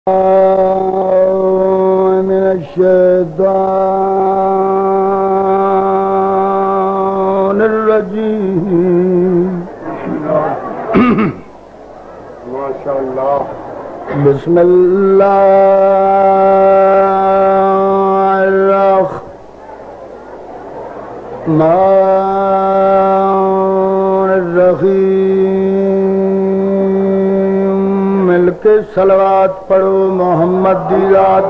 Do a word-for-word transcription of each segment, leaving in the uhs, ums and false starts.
من الشيطان الرجيم. ما شاء الله. بسم الله الرحمن الرحيم. مل کے صلوات پڑھو محمد دی ذات.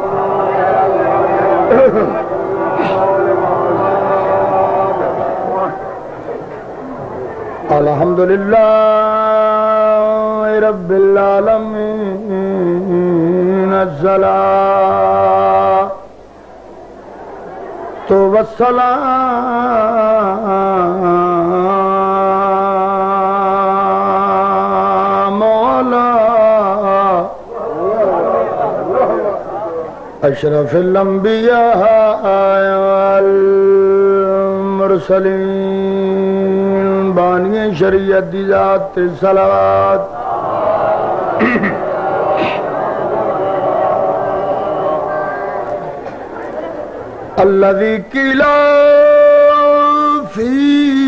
الحمدللہ رب العالمین. الصلاۃ والسلام علی اشرف الانبیاء والمرسلین. بانی شریعت دی ذات صلوات. الذي قيل في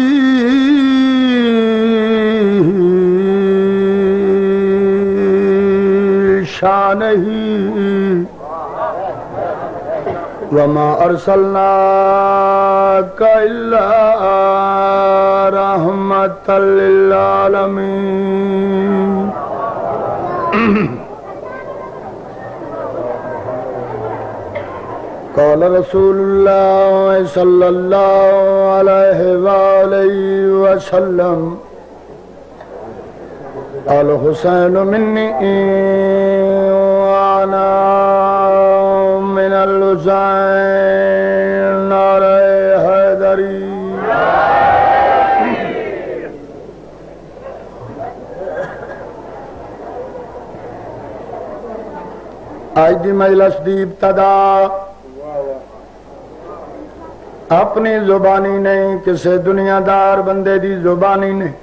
شانه وما أرسلناك إلا رحمة للعالمين. قال رسول الله صلى الله عليه وآله وسلم الحسين مني وأنا من الحسين عليه حيدري. آج دی مجلس دی ابتدا اپنی زبانی نہیں، کسی دنیا دار بندے دی زبانی نہیں.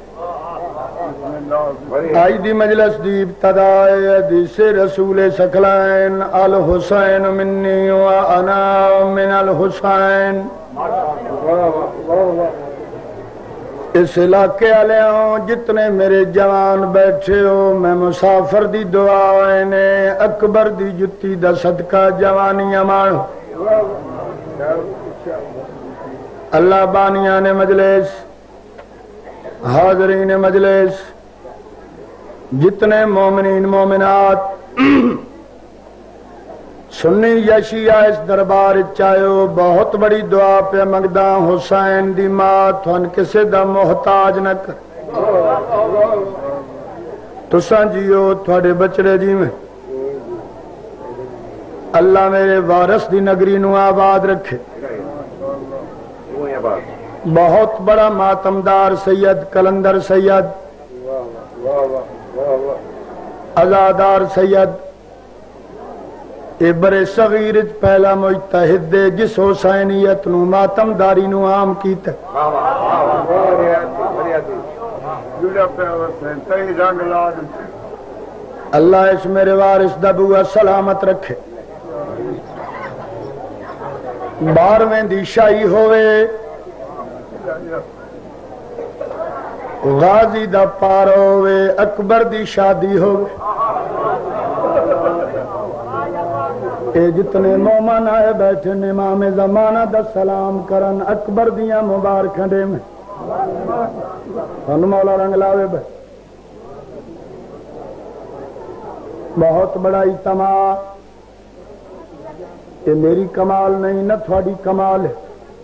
آج دی مجلس دی ابتدا حدیث رسول ثقلین الحسین منی وانا من الحسین. اس علاقے والے ہوں جتنے میرے جوان بیٹھے ہو، میں مسافر دی دعا نے اکبر دی جتی دا صدقہ جوانیاں مانو. اللہ بانیان مجلس، حاضرین مجلس، جتنے مومنین مومنات سنی یا شیعہ اس دربار چاہو، بہت بڑی دعا پہ منگدا حسین دی ماں تھن کسے دا محتاج نہ کر. تساں جیو تھوڑے بچڑے جی میں. اللہ میرے وارث دی نگری نو آباد رکھے. بہت بڑا ماتمدار سید کلندر سید، ازادار سید، برے صغیر پہلا مجتہد دے جس حسینیت نو ماتمداری نو عام کیتا. اللہ اس میرے وارث دا بوا سلامت رکھے. بارہویں دی شاہی ہوئے، غازی دا پار ہوئے، اکبر دی شادی ہوئے. اے جتنے مومن آئے بیٹھے امام زمانہ دا سلام کرن اکبر دیاں مبارکاں دے میں. ہن مولا رنگ لاوے بے. بہت بڑا اجتماع. یہ میری کمال نہیں نہ تھوڑی کمال ہے،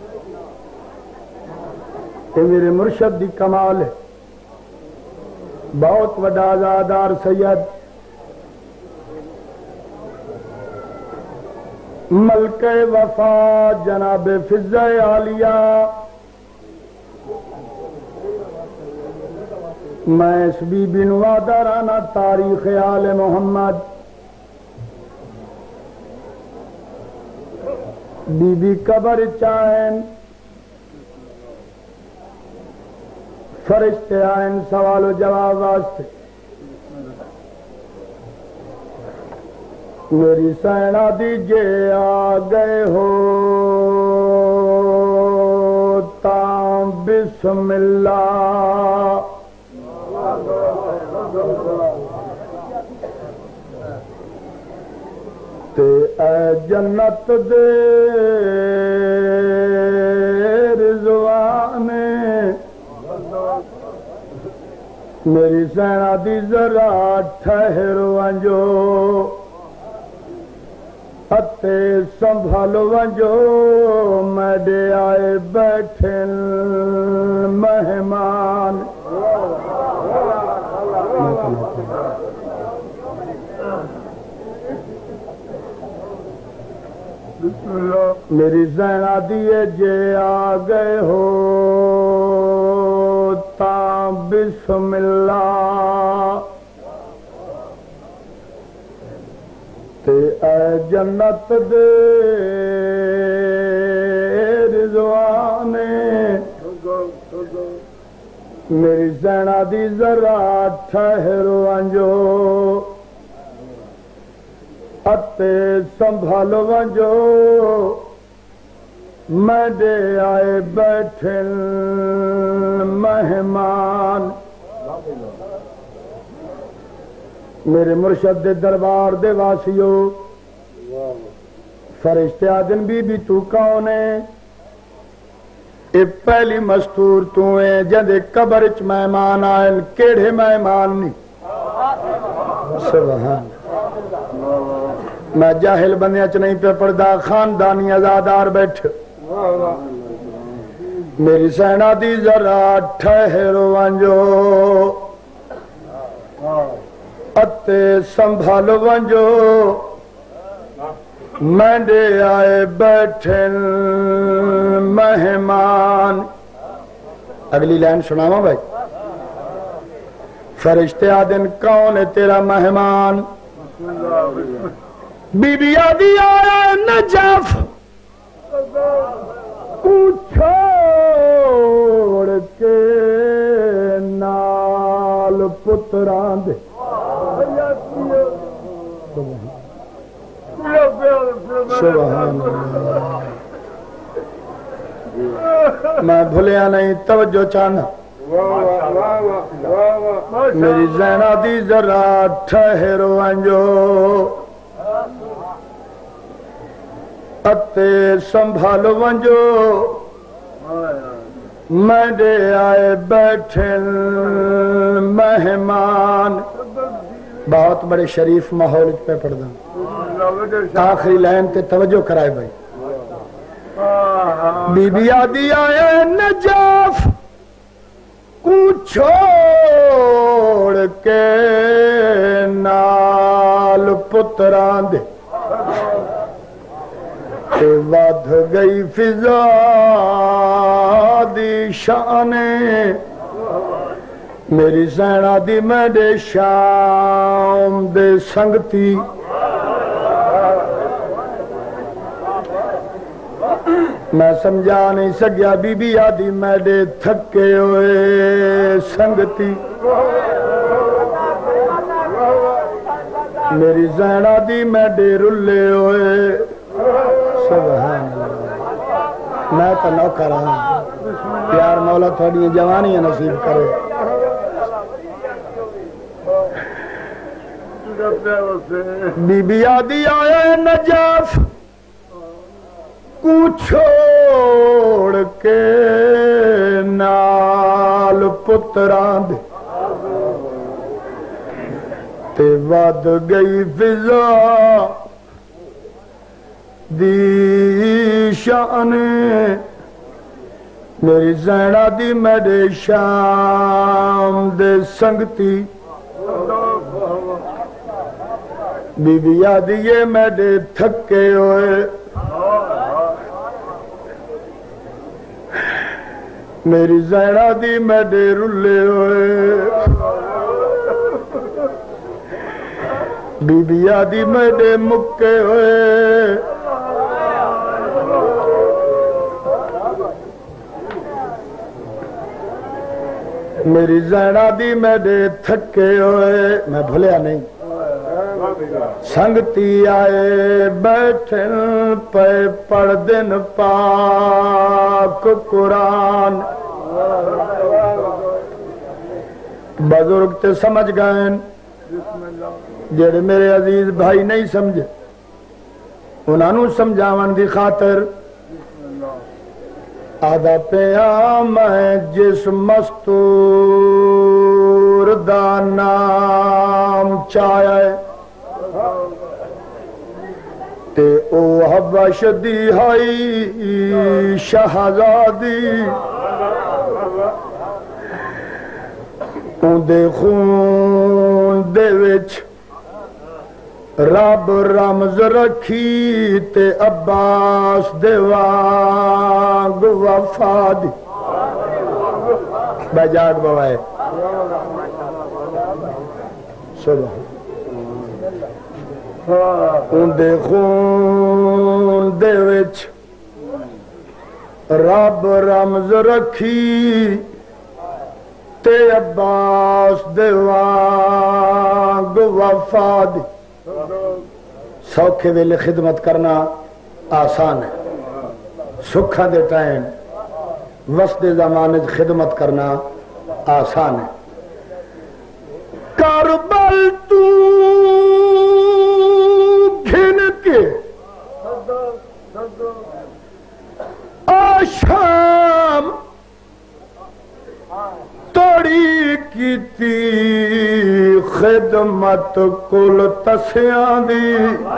یہ میرے مرشد دی کمال ہے. بہت بڑا آزادار سید ملک وفا جناب فضہ عالیہ. میں اس بی بی نو وعدہ رانا تاریخ آل محمد. بی بی قبر چاہن فرشتے آئیں سوال و جواب واسطے. میری سینا دیجے آ گئے ہو تام بسم اللہ تے اے جنت دے رضوان میری سینا دی ذرا ٹھہر ونجو اتے سنبھال ونجو میڈے آئے بیٹھے مہمان میری زینا دیے جے آ گئے ہو تا بسم اللہ تے اے جنت دے رضوان میری زینا دی ذرا ٹھہر ونجو اتے سنبھال ونجو میڈے آئے بیٹھے مہمان میرے مرشد دے دربار دے واسیو فرشتے آدن بی بی تو کون ہے اے پہلی مستور تو ہے جندے قبر چ مہمان آئے کیڑے مہمان نہیں سبحان میں جاہل بندیاں چ نہیں پہ پڑدا خاندانی آزادار بیٹھ میری سینا دی ذرا ٹھہر ونجو اتے سنبھال ونجو مینڈے آئے بیٹھے مہمان اگلی لائن سناواں بھائی فرشتے آدن کون ہے تیرا مہمان بی بی آدی آیا نجف کو چھوڑ کے نال پتران دے سبحان اللہ میں بھولیا نہیں توجہ چاہنا میری زینا دی ذرا ٹھہر ونجو اتے سنبھال ونجو میڈے آئے بیٹھے مہمان بہت بڑے شریف ماحول پہ پڑھدا آخری لائن تے توجہ کرائے بھائی بی بی آدی آئے نجف کو چھوڑ کے نال پتران دے ودھ گئی فضا دی شان میری سینا دی میڈے شام دے سنگتی میں سمجھا نہیں سکیا بی بی آدی میڈے تھکے ہوئے سنگتی میری زینا دی میڈے رلے ہوئے سبحان اللہ میں تو نوکر ہوں پیار مولا تھوڑی جوانی نصیب کرے بی بی آدی آئے نجف کو چھوڑ کے نال پتران دے تے ود گئی فضا دی شان میری زینا دی میڈے شام دے سنگتی بی بی آدی یہ میڈے تھکے ہوئے میری زینا دی میڈے رلے ہوئے بی بی آدی میڈے مکے ہوئے میری زینا دی میڈے تھکے ہوئے میں بھولیا نہیں سنگتی آئے بیٹھن پہ پڑھ دن پاک قرآن بزرگ تے سمجھ گئے جڑے میرے عزیز بھائی نہیں سمجھے انہاں نوں سمجھاون دی خاطر آدھا پیا میں جس مستور دا نام چاہے تے او حبش دی ہائی شہزادی اون دے خون دے وچ رب رمز رکھی تے عباس دے وانگ وفا دی بجاگ بوائے سبحان اون دے خون دے وچ رب رمز رکھی تے عباس دے وانگ وفا دی سوکھے ویلے خدمت کرنا آسان ہے سکھا دے ٹائم وسط زمانے خدمت کرنا آسان ہے کربل تو گھن کے آشام توڑی کی تی خدمت کل تسیاں دی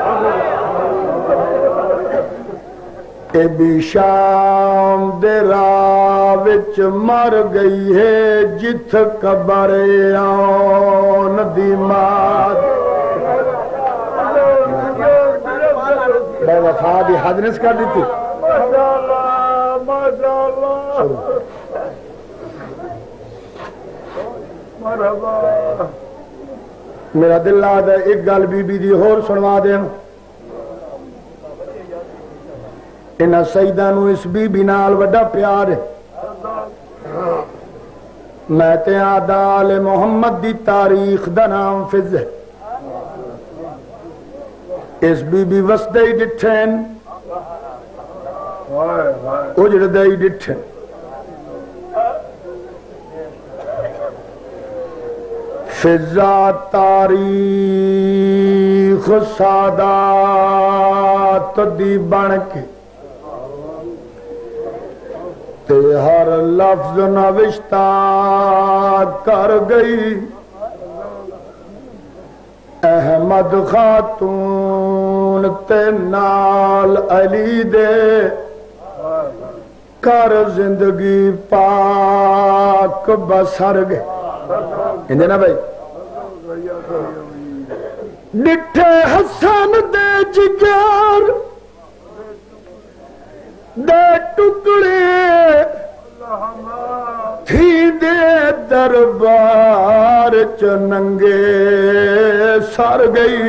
اے بھی شام دے راہ وچ مر گئی ہے جت قبر آن دی مات بے وفا دی حدنس کر دیتی میرا دل آدھا ایک گل بی بی دی ہور سنوا دیں انہاں سیدہ نو اس بی بی نال وڈا پیار ہے میں تے آدھا آل محمد دی تاریخ دا نام فض ہے اس بی بی وسدے ہی ڈٹھین اجڑ دے ہی ڈٹھین فضا تاریخ سادات دی بن کے تے ہر لفظ نوشتہ کر گئی احمد خاتون تے نال علی دے کر زندگی پاک بسر گئے ہندے نا بھائی ڈٹھے حسن دے جگر دے ٹکڑے تھی دے دربار چننگے سر گئی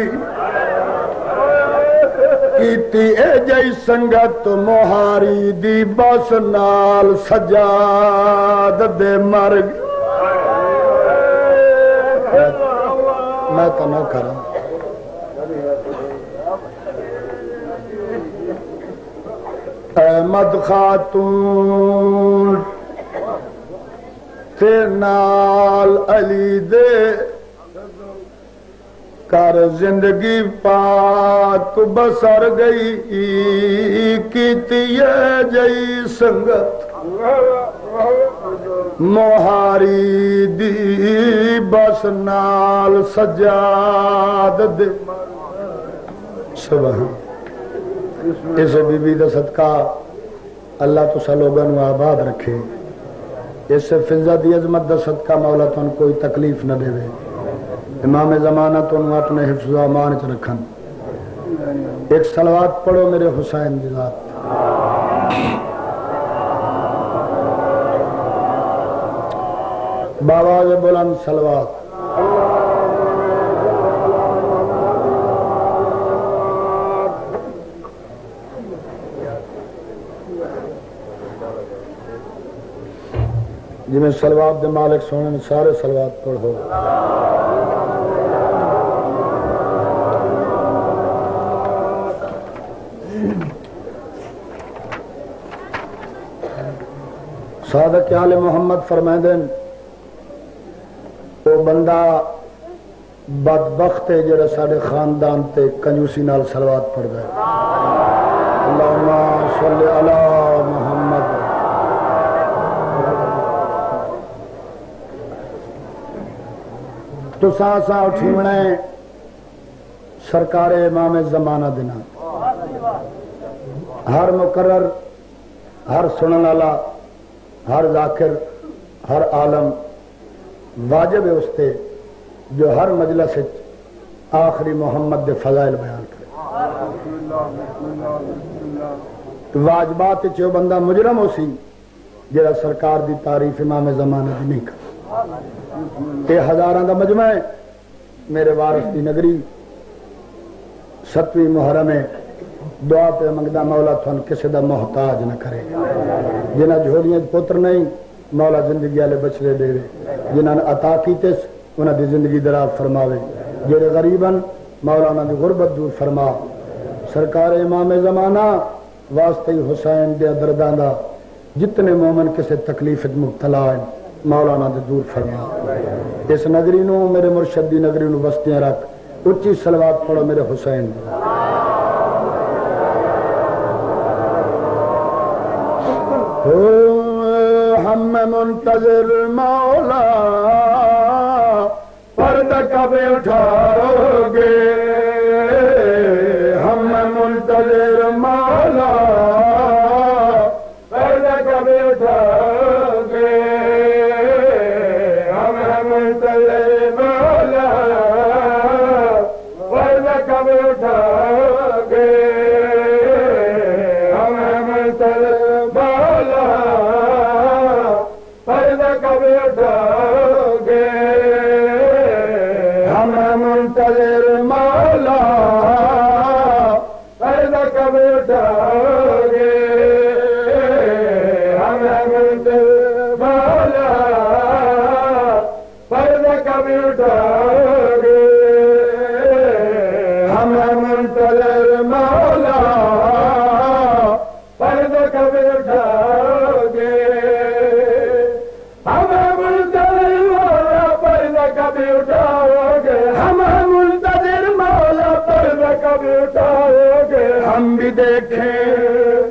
کیتی اے جائی سنگت مہاری دی بس نال سجاد دے مر گئی میں تو نہ کروں احمد خاتون تے نال علی دے کر زندگی پاک بسر گئی کیتی ہے جئی سنگت موہاری دی بس نال سجاد دے سبحان اس بی بی دا صدقہ اللہ تو سلوگن و آباد رکھے اس سے فضا دی عظمت دا صدقہ مولا تو ان کوئی تکلیف نہ دے وے امام زمانہ تو انہوں اپنے حفظ و امان چ رکھن ایک صلوات پڑھو میرے حسین دی ذات باواز بلند صلوات جی میں صلوات دے مالک سونے میں سارے صلوات پڑھو صادق آل محمد فرمائیں وہ بندہ بدبخت ہے جڑا سارے خاندان تے کنجوسی نال صلوات پڑھدا ہے اللہم صلی علی محمد تو سا سا اٹھیونے سرکار امام زمانہ دینا ہر مقرر ہر سنن والا ہر ذاکر ہر عالم واجب ہے اس تے جو ہر مجلس آخری محمد دے فضائل بیان کرے واجبات چو بندہ مجرم ہو سی جڑا سرکار دی تعریف امام زمانہ دی نہیں کر یہ ہزاراں دا مجمع ہے میرے وارث دی نگری ستویں محرم ہے دعا پہ منگدا مولا تھن کسی دا محتاج نہ کرے جنہ جھولیاں پتر نہیں مولا زندگی والے بچڑے دے جنہاں نے عطا کیتے انہاں دی زندگی دراز فرماوے جڑے غریبن مولا انہاں دی غربت دور فرما سرکار امام زمانہ واسطے حسین دے درداں دا جتنے مومن کسی تکلیف مبتلا ہیں مولا انہاں دے دور فرما اس نگری نو میرے مرشد دی نگری نو بستیاں رکھ اچھی صلوات پڑھو میرے حسین ہم منتظر مولا پردہ کب اٹھاؤ گے ہم منتظر مولا پردہ کب اٹھاؤ گے ہم منتظر مولا پردہ کب اٹھاؤ گے ہم منتظر مولا پردہ کب اٹھاؤ گے ہم منتظر مولا پردہ کب اٹھاؤ گے ہم منتظر مولا پردہ کب اٹھاؤ گے ہم منتظر مولا پردہ کب اٹھاؤ گے ہم منتظر مولا پردہ کب اٹھاؤ گے ہم منتظر مولا پردہ کب اٹھاؤ گے ہم بھی دیکھیں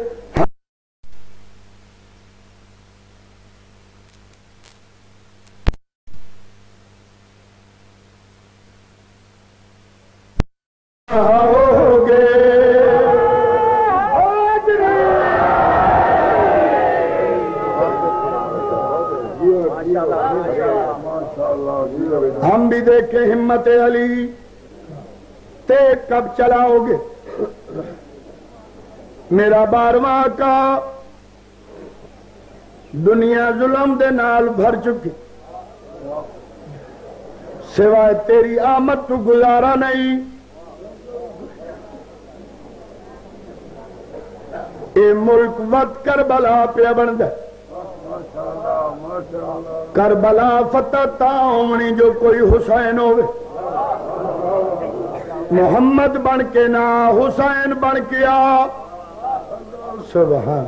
ہم بھی دیکھیں ہمت علی تے کب چلاؤ گے میرا بارواں کا دنیا ظلم دے نال بھر چکی سوائے تیری آمد تو گزارا نہیں اے ملک وقت کربلا پہ بن دے کربلا فتح تا ہونی جو کوئی حسین ہوئے محمد بن کے نہ حسین بن کے آ سبحان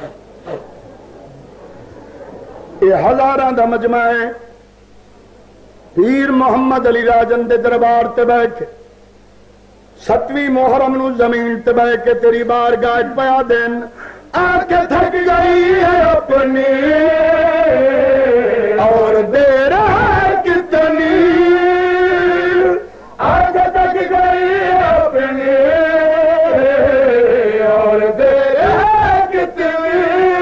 یہ ہزاراں دا مجمع ہے پیر محمد علی راجن دے دربار تے بیٹھ کے ستویں محرم نو زمین تے بیٹھ کے تیری بارگاہ پیا دین آ کے تھک گئی ہے اپنی اور دیر ہے کتنی آ کے تھک گئی ہے اپنی اور دیر ہے کتنی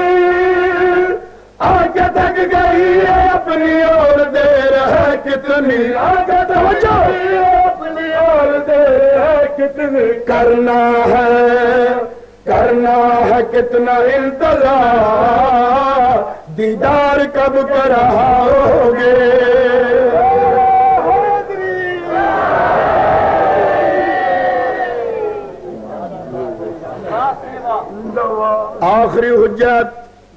آ کے تھک گئی ہے اپنی اور دیر ہے کتنی آ کے تھک گئی ہے اپنی اور دیر ہے کتنی کرنا ہے کرنا ہے کتنا انتظار دیدار کب کراؤ گے آخری حجت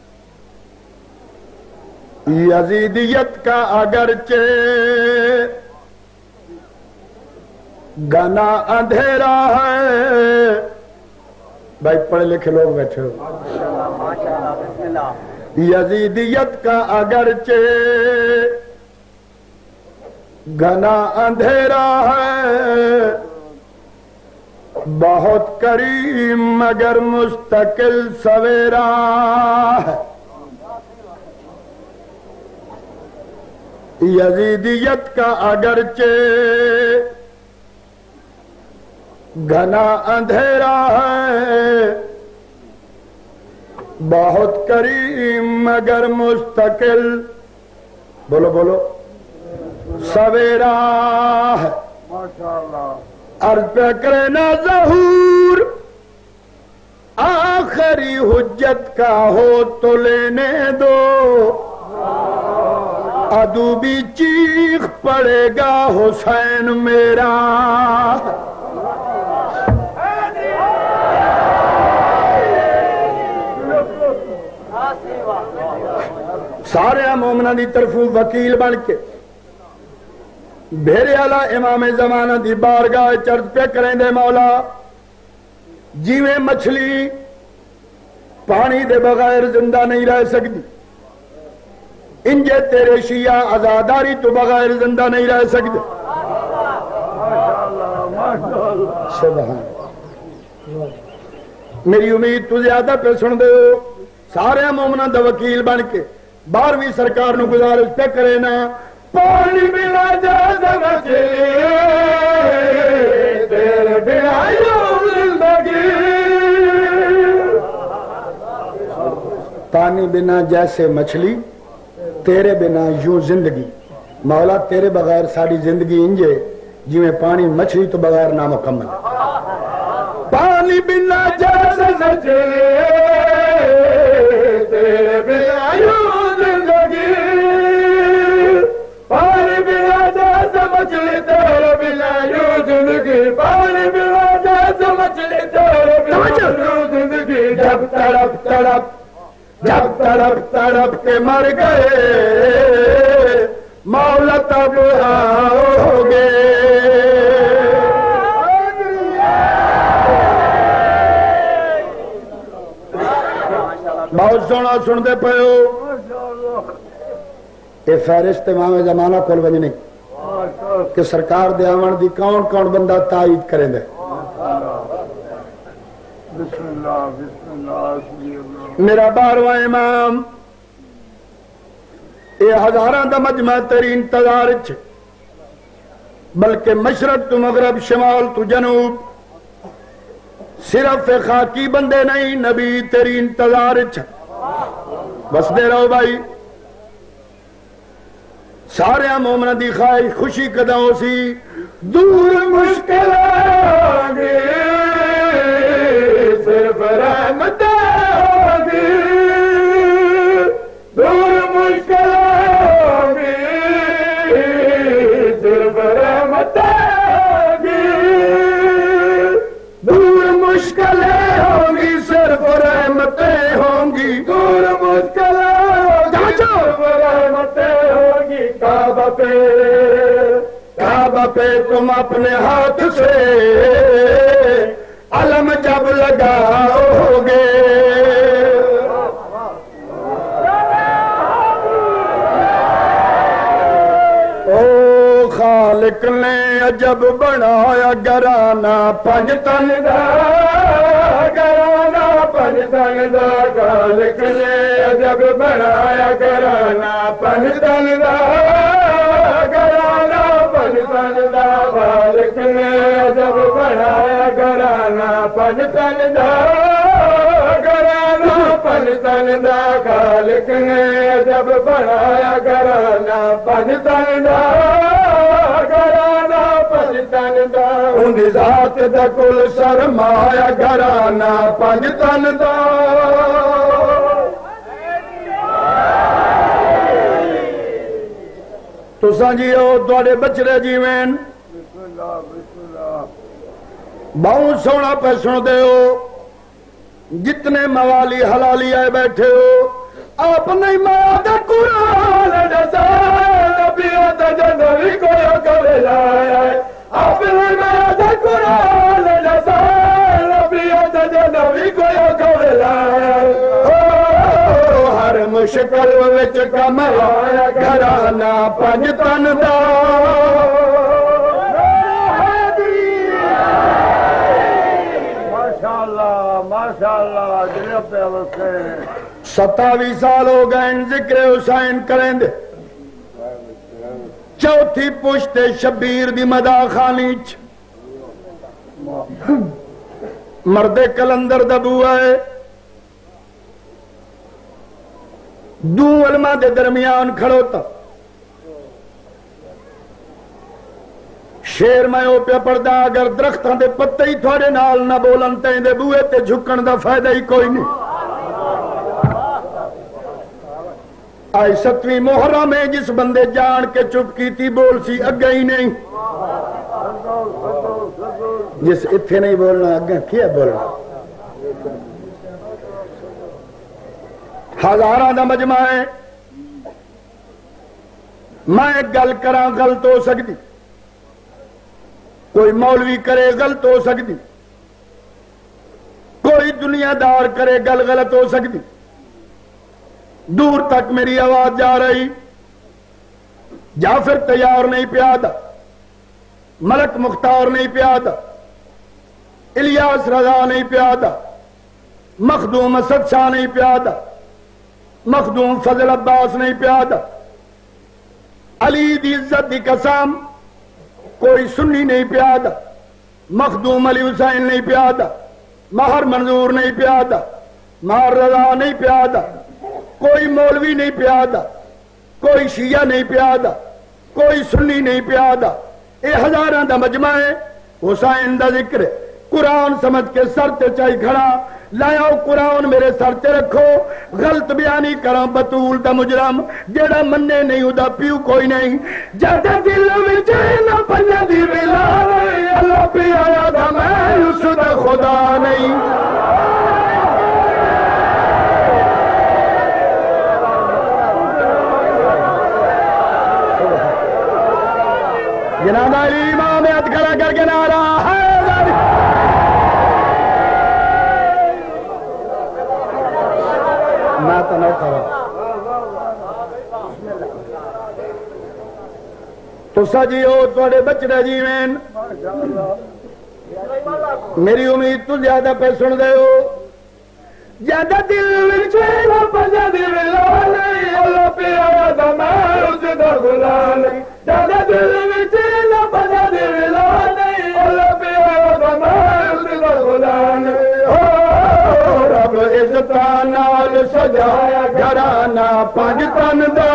یزیدیت کا اگرچہ گنا اندھیرا ہے بھائی پڑھے لکھے لوگ بیٹھے ہو یزیدیت کا اگرچہ گھنا اندھیرا ہے بہت کریم مگر مستقل سویرا ہے یزیدیت کا اگرچہ گھنا اندھیرا ہے بہت کریم مگر مستقل بولو بولو سویرا ہے ماشاءاللہ عرض پہ کرے نا ظہور آخری حجت کا ہو تو لینے دو عدو بھی چیخ پڑے گا حسین میرا سارے مومنہ دی طرفوں وکیل بن کے بھیرے والا امام زمانہ دی بارگاہ چرچ پہ کریں دے مولا جیویں مچھلی پانی دے بغیر زندہ نہیں رہ سکتی انجے تیرے شیعہ عزاداری تو بغیر زندہ نہیں رہ سکتے سبحان میری امید تو زیادہ پہ سن دے ہو سارے مومنہ دا وکیل بن کے بارہویں سرکار نو گزارش پہ کرے نا پانی بنا جا سمجھے تیرے بنا یوں زندگی پانی بنا جیسے مچھلی تیرے بنا یوں زندگی مولا تیرے بغیر ساری زندگی انجے جی میں پانی مچھلی تو بغیر نامکمل پانی بنا جیسے مچھلی تیرے بنا یوں زندگی پانی بنا جیسے مچھلی تیرے بنا یوں زندگی پانی بنا جیسے مچھلی تیرے بنا یوں زندگی جب تڑپ تڑپ جب تڑپ تڑپ کے مر گئے مولا تب آؤ گے بہت سونا سن دے پے ہو یہ فہرست امام زمانہ کول ونجنی کہ سرکار دے آون دی کون کون بندہ تائید کریں دے بسم اللہ بسم اللہ میرا بارواں امام یہ ہزاراں دا مجمع تیری انتظار چ بلکہ مشرق تو مغرب شمال تو جنوب صرف خاکی بندے نہیں نبی تیری انتظار چ بس دے رہو بھائی سارے مومنہ دی خواہش خوشی کدا ہو سی دور مشکل آگے صرف رحمت آگے دور مشکل آگے صرف رحمت آگے دور مشکلیں ہوں گی صرف رحمتیں ہوں گی دور مشکلیں صرف رحمتیں ہوں گی کعبہ پہ کعبہ پہ تم اپنے ہاتھ سے علم جب لگاؤ گے او خالق نے عجب بنایا گرانا پنج تن دا گرانا پنج تن دا خالق نے عجب بنایا گرانا پنج تن دا گرانا پنج تن دا خالق نے عجب بنایا گرانا پنج تن دا گرانا پنج تن دا خالق نے عجب بنایا گرانا پنج تن دا گرانا پنج تن دا ان ذات دا کل سرمایا گرانا پنج تن دا تو سانجیو دوڑے بچڑے جیوین بسم اللہ بسم اللہ بہت سونا پہ سن دے ہو جتنے موالی حلالی آئے بیٹھے ہو آپ نہیں ماد قرآن جیسا نبیوں تا جنوی کوئی کرے لائے آپ نہیں ماد قرآن جیسا نبیوں تا جنوی کوئی کرے لائے ہر جوش قلب وچ کمایا گھرانہ پنج تن دا ماشاءاللہ ماشاءاللہ دل پہ وسے ستاوی سال ہو گئے ذکر حسین کریں دے چوتھی پشت شبیر دی مدا خانی چ مرد کلندر دبو ہے دو علماء دے درمیان کھڑوتا شیر میں او پہ پڑدا اگر درختاں دے پتے ہی تھوڑے نال نہ بولن تے دے بوئے تے جھکن دا فائدہ ہی کوئی نہیں آئی ستویں محرم میں جس بندے جان کے چپ کی تھی بول سی اگے ہی نہیں جس اتھے نہیں بولنا اگے کیا بولنا ہزاراں دا مجمع ہے میں ایک گل کراں غلط ہو سکتی کوئی مولوی کرے غلط ہو سکتی کوئی دنیا دار کرے گل غلط ہو سکتی دور تک میری آواز جا رہی جعفر تیار نہیں پیادا ملک مختار نہیں پیادا الیاس رضا نہیں پیادا مخدوم اسد شاہ نہیں پیادا مخدوم فضل عباس نہیں پیادا علی دی عزت دی قسم کوئی سنی نہیں پیادا مخدوم علی حسین نہیں پیادا مہر منظور نہیں پیادا مہر رضا نہیں پیادا کوئی مولوی نہیں پیادا کوئی شیعہ نہیں پیادا کوئی سنی نہیں پیادا اے ہزاراں دا مجمع ہے حسین دا ذکر ہے قرآن سمجھ کے سر تے چاہی کھڑا لایا قرآن میرے سر تے رکھو غلط بیانی کراں بطول دا مجرم جیڑا مننے نہیں ادا پیو کوئی نہیں جاتے دل وچ نہ پنجا دی ویلا اللہ پہ آیا دا میں اس دا خدا نہیں جناب علی امام ہاتھ کھڑا کر کے نعرہ حیدر میں تو نہیں کرا تو سجی ہو تھوڑے بچڑے جیوین میری امید تو زیادہ پہ سن دے ہو زیادہ دل وچ نہ پنجا دی ویلا نہیں اللہ پہ آیا دا میں اس دا غلام زیادہ دل وچ نہ پنجا دی ویلا نہیں اللہ پہ آیا دا میں اس دا غلام رب عزتاں نال سجایا گھرانہ پنج تن دا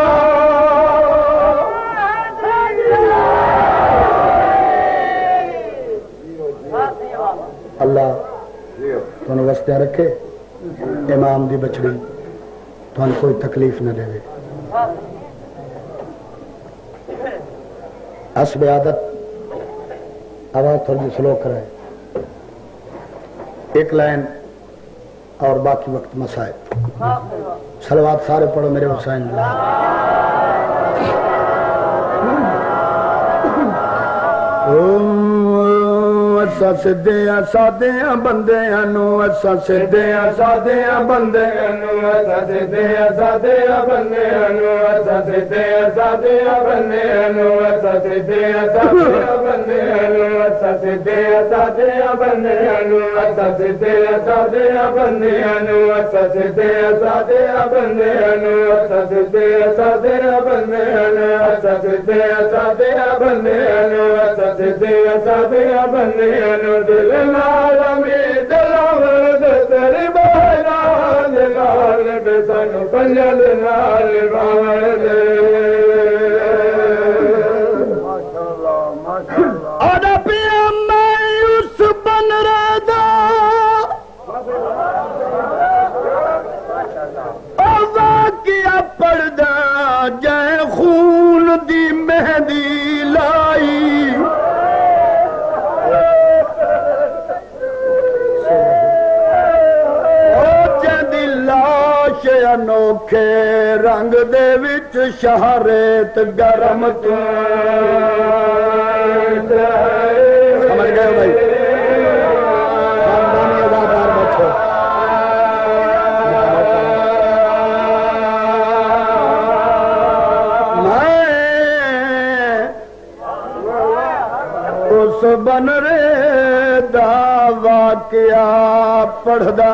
اللہ تمہیں واسطے رکھے امام دی بچڑی تمہیں کوئی تکلیف نہ دے حسب عادت آواز تھوڑی سلو کرائے ایک لائن اور باقی وقت مسائل صلوات سارے پڑھو میرے حسین اسا سدھیاں سادیاں بندیاں نو اسا سدھیاں سادیاں بندیاں نو اسا سدھیاں سادیاں بندیاں نو اسا سدھیاں سادیاں بندیاں نو اسا سدھیاں سادیاں بندیاں نو اسا سدھیاں سادیاں بندیاں نو اسا سدھیاں سادیاں بندیاں نو اسا سدھیاں سادیاں بندیاں نو اسا سدھیاں سادیاں بندیاں نو اسا سدھیاں سادیاں بندیاں نو اسا سدھیاں سادیاں بندیاں دل نال امید لاوند تیری بہنا دلال بے سانو پنجل نال باوند ماشاءاللہ ماشاءاللہ آدھا پیا میں اس بن رہا آزا کیا پردہ جائے خون دی مہندی لائی انوکھے رنگ دے وچ شہریت گرم تو سمجھ گئے ہو بھائی خاندانی اداکار بیٹھو بن رے دا واقعہ پڑھدا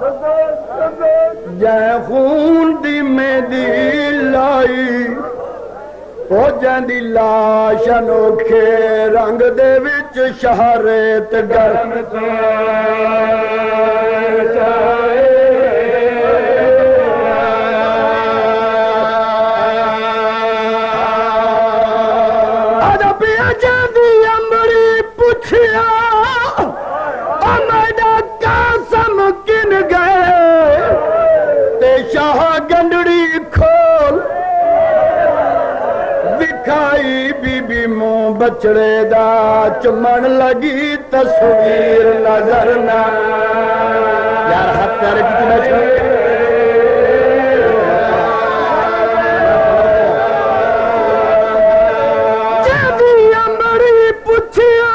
جے خون دی مہندی لائی ہو جاندی لاش انوکھے رنگ دے وچ شہرے تے گرم آجا پیا جاندی امبری پوچھیا امیدہ قاسم کن گئے تے شاہ گنڈڑی کھول دکھائی بی بی منہ بچڑے دا چمن لگی تصویر نظر نہ یار ہاتھ پیارے کی تھی بیٹھا جدی امبری پوچھیا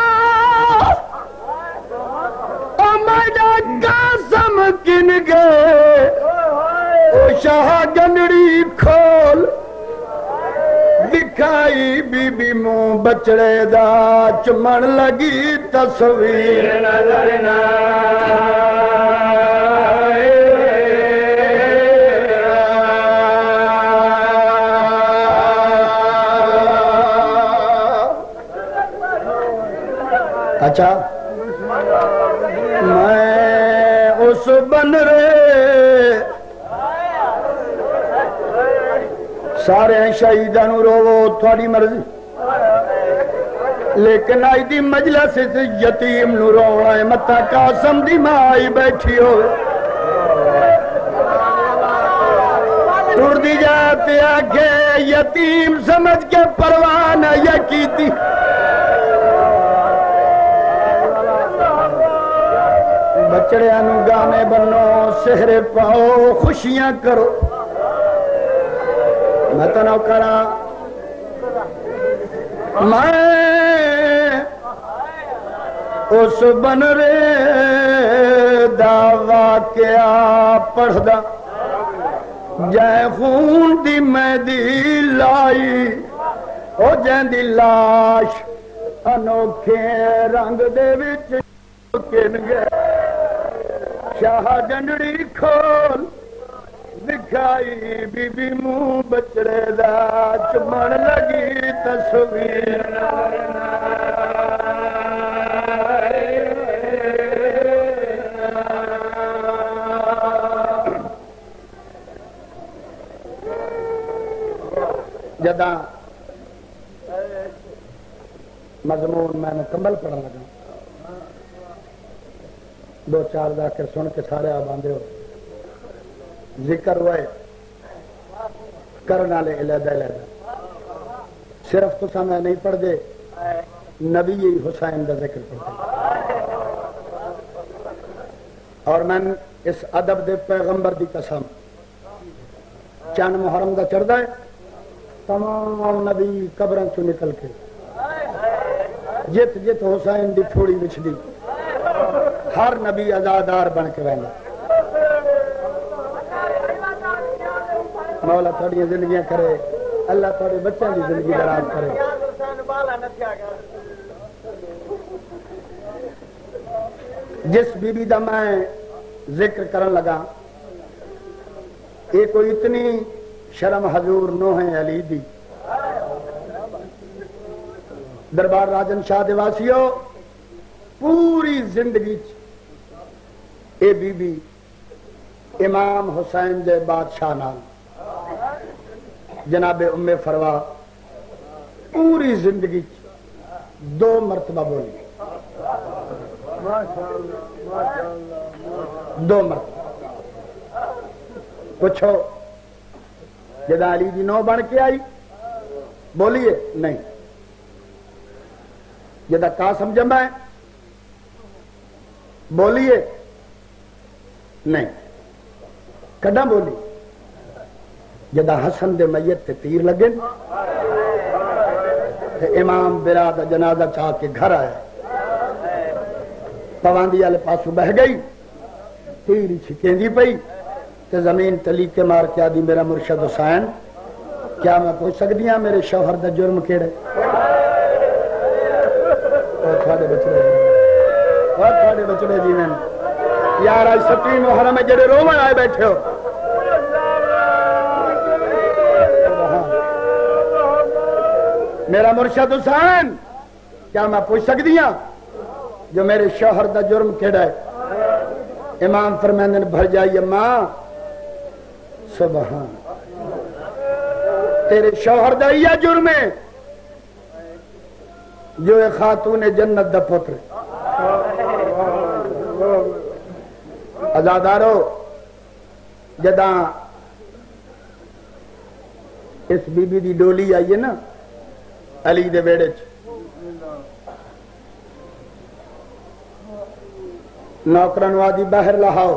امیدہ قاسم کن گئے او شاہ گنڈڑی کھول دکھائی بی بی منہ بچڑے دا چمن لگی تصویر نظر نہ اچھا میں اس بن رے سارے شہیداں نو روو تھوڑی مرضی لیکن آئی دی مجلس سے یتیم نو رونا ہے متا قاسم دی ماں آئی بیٹھی ہو ٹوڑ دی جاتے آگے یتیم سمجھ کے پروانہ یا کیتی بچڑے انو گانے بنو سہرے پاؤ خوشیاں کرو میں تو نو کرا میں اس بن رے دا واقعہ پڑھدا جے خون دی مہندی لائی او جیندی لاش انوکھے رنگ دے وچ کن گئے شاہ گنڈڑی کھول دکھائی بی بی منہ بچڑے دا چمن لگی تصویر جداں مضمون میں مکمل پڑھنے لگا دو چار ذاکر سن کے سارے آپ آندے ہو ذکر ہوئے کرنا لے علیحدہ علیحدہ صرف تو سامنے نہیں پڑھ دے نبی حسین دا ذکر پڑھتے اور میں اس ادب دے پیغمبر دی قسم چند محرم دا چڑھ ہے تمام نبی قبرن چو نکل کے جت جت حسین دی تھوڑی بچ دی ہر نبی ازادار بن کے وینا مولا تھوڑی زندگیاں کرے اللہ تھوڑے بچوں کی زندگی دراز کرے جس بی بی دا میں ذکر کرن لگا یہ کوئی اتنی شرم حضور نوح علی دی دربار راجن شاہ دیواسیو پوری زندگی اے بی بی امام حسین دے بادشاہ نال جناب ام فروا پوری زندگی دو مرتبہ بولی دو مرتبہ پوچھو جدا علی دی نو بن کے آئی بولیے نہیں جدا قاسم جمع ہے بولیے نہیں کڈا بولی جدا حسن دے میت تے تیر لگے تے امام براد جنازہ چاہ کے گھر آیا پواندی والے پاسو بہ گئی تیر چھکیندی پئی تے زمین تلی کے مار کے آدھی میرا مرشد حسین کیا میں پوچھ سکتی ہوں میرے شوہر دا جرم کیڑے میرے بچڑے جیون یار آج ستی محرم میں جڑے رومن آئے بیٹھے ہو میرا مرشد حسین کیا میں پوچھ سکتی ہوں جو میرے شوہر دا جرم کیڑا ہے امام فرماندے نے بھر جائیے ماں سبحان تیرے شوہر دا یہ جرم ہے جو ایک خاتون جنت دا پتر ازادارو جداں اس بی بی دی ڈولی آئی ہے نا علی دے بیڑے چ نوکرن وادی باہر لہاؤ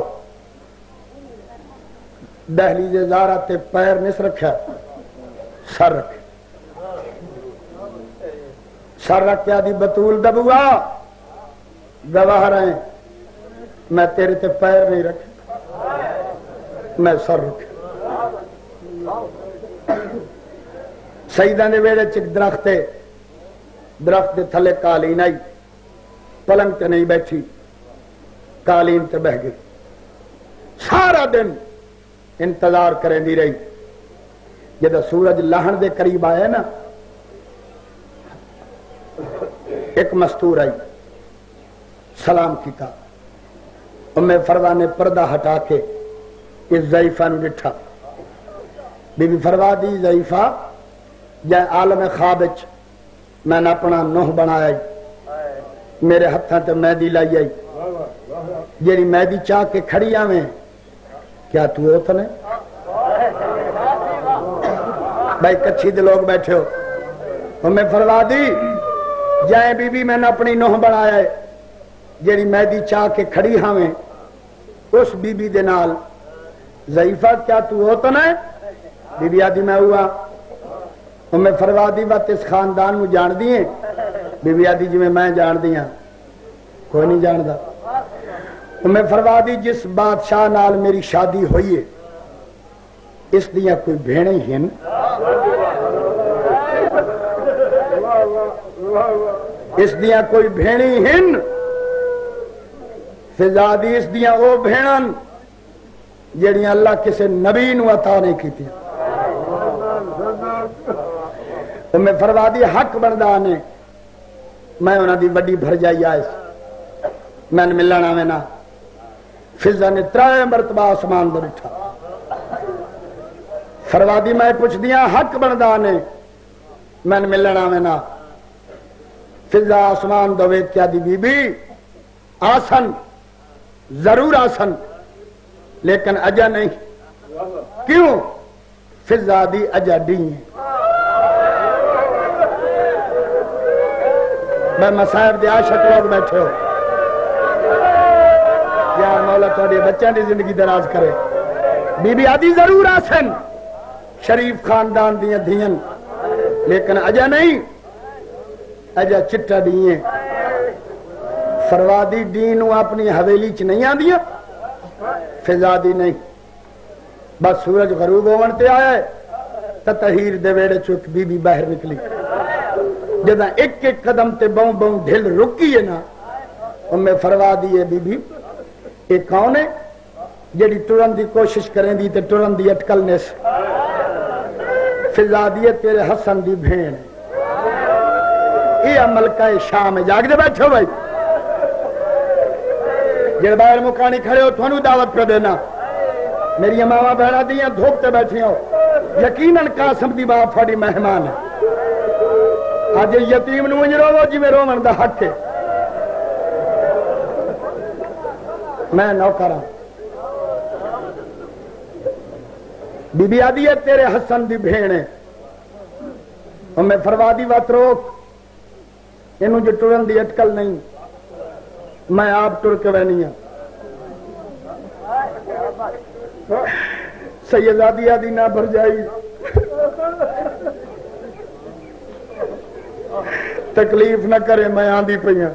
دہلیز زارہ تے پیر نس رکھا سر رکھے سر رکھ کے آدھی بطول دبوا گواہ رہے میں تیرے تے پیر نہیں رکھے میں سر رکھے سیدہ نے ویڑے چک درخت درخت دے تھلے قالین آئی پلنگ تے نہیں بیٹھی قالین تے بہ گئی سارا دن انتظار کریں دی رہی جدہ سورج لہن دے قریب آئے نا ایک مستور آئی سلام کیتا ام فروا نے پردہ ہٹا کے اس ضعیفہ نو ڈٹھا بی بی فروا دی ضعیفہ جائے عالم خوابچ میں نے اپنا نوح بنایا میرے ہتھاں تے مہدی لائی آئی جیری مہدی چاہ کے کھڑی آویں کیا تو ہوتا نے بھائی کچھی دے لوگ بیٹھے ہو ہمیں فروا دی جائیں بی بی میں نے اپنی نوح بنایا ہے جیری مہدی چاہ کے کھڑی ہاویں اس بی بی دے نال ضعیفہ کیا تو ہوتا نے بی بی آدھی میں ہوا ہمیں فروا دی بات اس خاندان میں جان دیئے بی بی آدھی جی میں میں جان دیا کوئی نہیں جان دا ہمیں فروا دی جس بادشاہ نال میری شادی ہوئی ہے اس دیا کوئی بھیڑیں ہن اس دیا کوئی بھیڑیں ہن فضا دی اس دیا او بھیڑن جڑیاں اللہ کسے نبی نو عطا نہیں کی تھی ہمیں فروا دی حق بردہ نے میں انہاں دی وڈی بھر جائی آئے میں نے ملنا میں نا فضا نے ترائے مرتبہ آسمان در اٹھا فروا دی میں پوچھ دیا حق بردہ نے میں نے ملنا میں نا فضا آسمان دوے کیا دی بی بی آسن ضرور آسن لیکن اجا نہیں کیوں فضا دی اجا ڈی میں مسائب دے عاشق لوگ بیٹھے ہو یا مولا تھوڑے بچوں دی زندگی دراز کرے بی بی آدھی ضرور آسن شریف خاندان دیاں دھیاں لیکن اجا نہیں اجا چٹا دیئے فروادی دینوں اپنی حویلی چ نہیں آن دیا فضا دی نہیں بس سورج غروب ہونے آیا ہے تطہیر دے ویڑے چوک بی بی باہر نکلی جدہ ایک ایک قدم تے بوں بوں ڈھل رکی ہے نا ان میں فروا دی ہے بی بی ایک کون ہے جڑی ٹرن دی کوشش کریں دی تے ٹرن دی اٹکلنے سے فضا دی تیرے حسن دی بھین یہ ملکہ شام ہے جاگ دے بیٹھو بھائی جڑ باہر مکانی کھڑے ہو تھانو دعوت کر دینا میری ماما بہنا دیاں دھوپتے بیٹھی ہو یقیناً قاسم دی باپ پھاڑی مہمان ہے آج یتیم نو انج رو جی میں رومن دا حق ہے میں نوکر ہوں بی بی آدھی ہے تیرے حسن دی بھین ہے ہمیں فروا دی وات روک انہوں جو ٹرن دی اٹکل نہیں میں آپ ٹر کے بہنی ہوں سیدادی آدھی نہ بھر جائی تکلیف نہ کرے میں آندھی پہیاں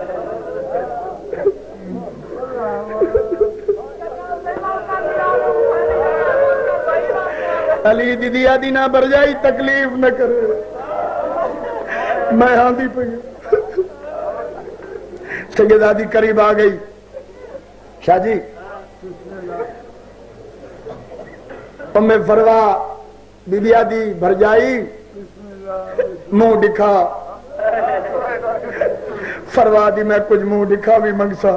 علی دیدی آدھی نہ بھر جائی تکلیف نہ کرے میں آندھی پہیاں سیدادی قریب آ گئی. شاہ جی ام فروا بی بی آدی بھرجائی منہ دکھا. فروا دی میں کچھ منہ دکھا بھی منگسا.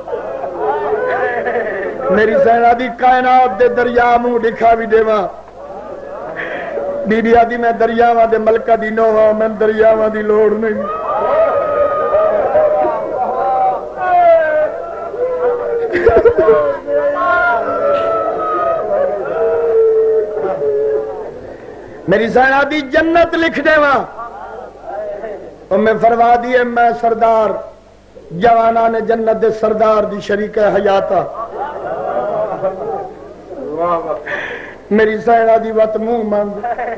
میری سینا دی کائنات دے دریا منہ دکھا بھی دیواں. بی بی آدی میں دریاواں دے ملکہ دی نوواں میں دریاواں دی لوڑ نہیں. میری سینا دی جنت لکھ دے وہاں. ام فروا دی میں سردار جوانا نے جنت دے سردار دی شریک حیاتا. میری سینا دی وط منہ مانگ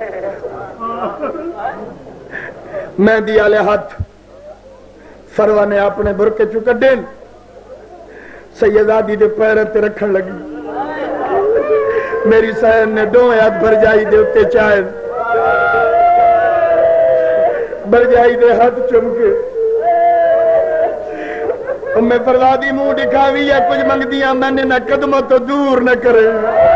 میں دیا لے ہاتھ. فروا نے اپنے برکے چکا دین سیدادی دے پیرے تے رکھن لگی. میری سین نے دو ہاتھ بھرجائی دے اتے چاہے بھرجائی دے ہاتھ چمکے. ام فروا دی منہ دکھاوی یا کچھ منگ دیا میں نے نہ قدموں تو دور نہ کرے.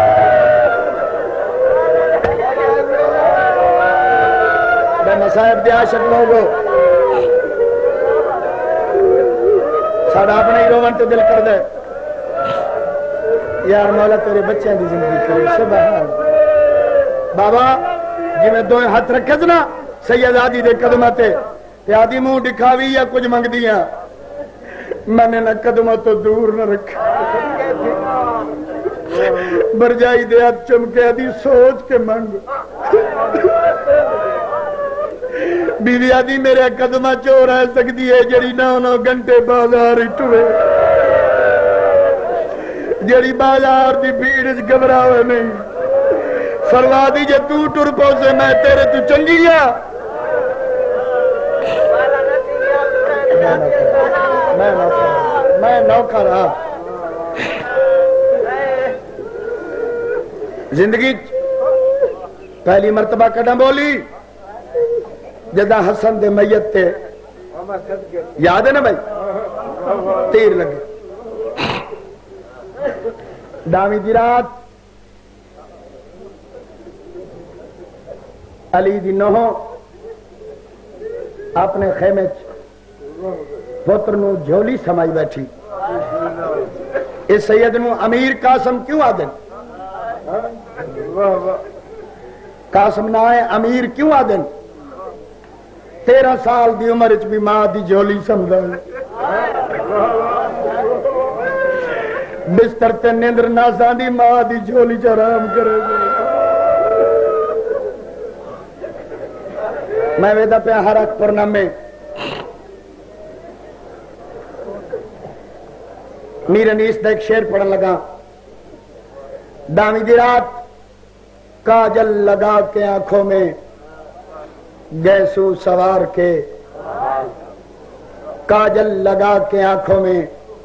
میں مصائب دے عاشق لوگو ساڑھا اپنے ہی روان تے دل کر دے. یار مولا تیرے بچے دی زندگی کرے. سبحان بابا جی میں دو ہاتھ رکھے نا سیدادی دے قدماتے تے آدھی منہ دکھاوی یا کچھ منگ دیا میں نے نہ قدموں تو دور نہ رکھا. برجائی دے ہاتھ چمکے آدھی سوچ کے منگ. بیوی آدھی میرے قدمہ چو رہ سکتی ہے جڑی نو نو گھنٹے بازار ٹرے جڑی بازار دی بھیڑ گھبرا ہوئے نہیں. فروا دی جے تو ٹر پوسے میں تیرے تو چنگی ہے. میں نوکر رہا زندگی پہلی مرتبہ کڈم بولی جدہ حسن دے میت تے یاد ہے نا بھائی تیر لگے. دامی دی رات علی دی نوہو اپنے خیمے پتر نو جھولی سمائی بیٹھی. اس سید نو امیر قاسم کیوں آدن قاسم نہ آئے امیر کیوں آدن. تیرہ سال دی عمر اچ بھی ماں دی جھولی سمجھا بستر تے نیندر ناساں دی ماں دی جھولی چرام کرے. میں ویدہ پہ ہر اک پرنامے میرے نیس دا ایک شعر پڑھن لگا. دامی دی رات کاجل لگا کے آنکھوں میں گیسو سوار کے کاجل لگا کے آنکھوں میں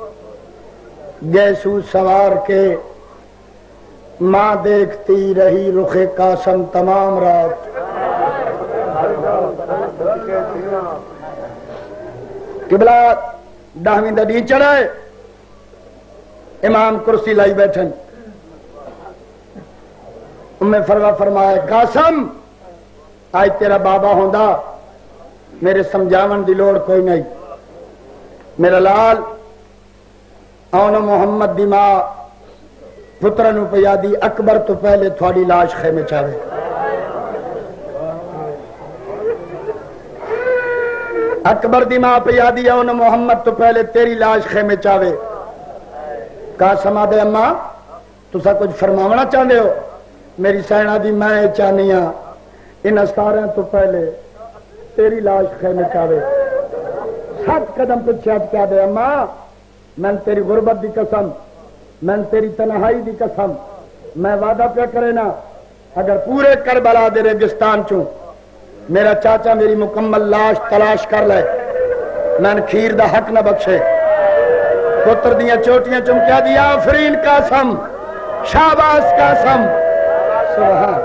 گیسو سوار کے ماں دیکھتی رہی رخ قاسم تمام رات. قبلہ دہویں دا دین چڑھے امام کرسی لائی بیٹھن. ام فروا فرمایا قاسم آج تیرا بابا ہوندا میرے سمجھاون دی لوڑ کوئی نہیں. میرا لال آن محمد دی ماں پترنو پیادی اکبر تو پہلے تھوڑی لاش خیمے چاہے. اکبر دی ماں پیادی آن محمد تو پہلے تیری لاش خیمے چاہے. قاسم آدھے اماں تسا کچھ فرماونا چاہتے ہو. میری سینہ دی میں چاہنی ہاں ان استاریاں تو پہلے تیری لاش خیمے چاہے. سات قدم پچھے ہٹ کے آدھے اماں میں تیری غربت دی قسم میں تیری تنہائی دی قسم میں وعدہ پہ کرے نا اگر پورے کربلا دے ریگستان چوں میرا چاچا میری مکمل لاش تلاش کر لے میں کھیر دا حق نہ بخشے. پتر دیاں چوٹیاں چمکیا دیا آفرین قاسم شاباش قاسم. سبحان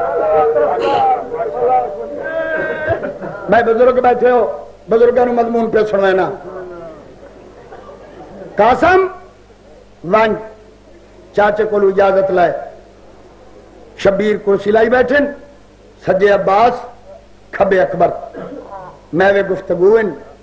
میں بزرگ بیٹھے ہو بزرگوں مضمون پہ سنوینا. قاسم ون چاچے کو اجازت لائے شبیر کو سلائی بیٹھے سجے عباس کھبے اکبر میں وے گفتگو